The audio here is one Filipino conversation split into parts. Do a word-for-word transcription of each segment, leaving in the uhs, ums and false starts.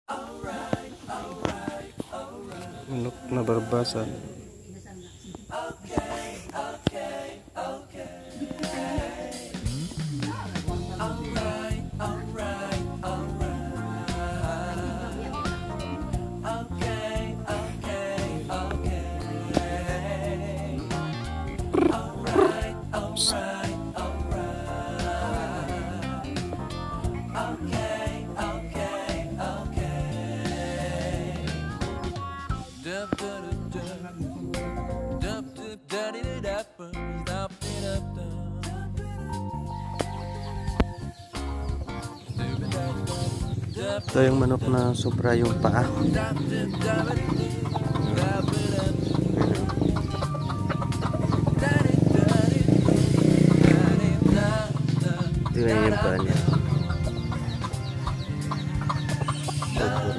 Manok na barbasan. Ito yung manok na sobra yung paa. Tingnan yung paa niya. Sobra.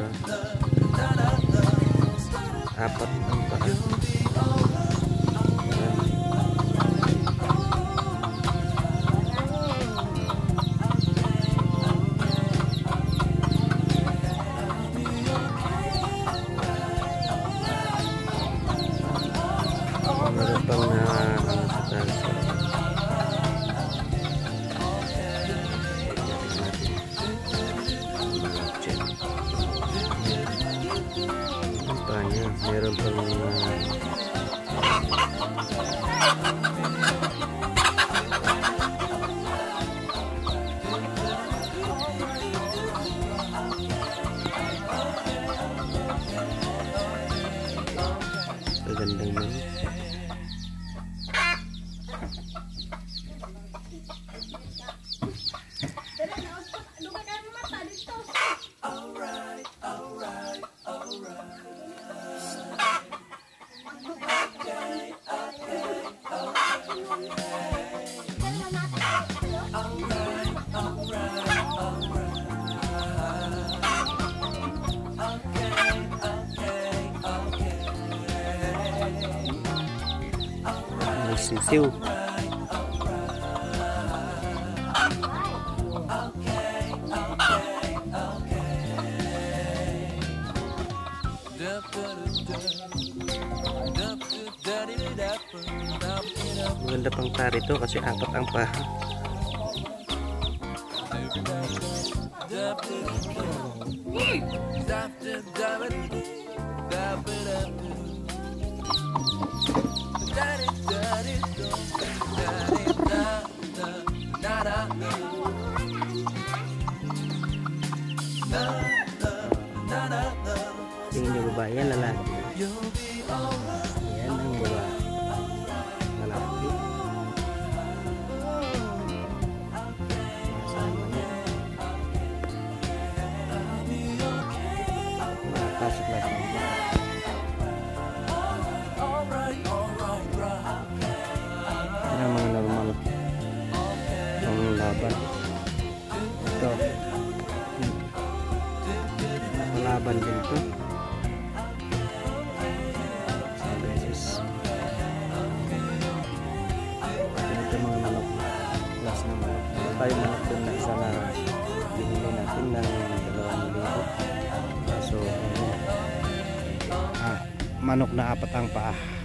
Apat ang paa. Meron pang na ano sa taas. Ang paa niya. Meron pang uh, gandang manok. Sisiw. Maganda pang tari to kasi apat ang paha. Tingin niyo babae yan, lalaki. Yan ang babae. Lalaki. Masama niya. Makapasok lang siya. Yan ang mga normal. Ang laban. Ito. Laban din ito. Sa beses. Ito mga manok. Plus na manok. Ito tayo manok dun na isa na binili natin ng dalawang libo. So, ah, manok na apat ang paa.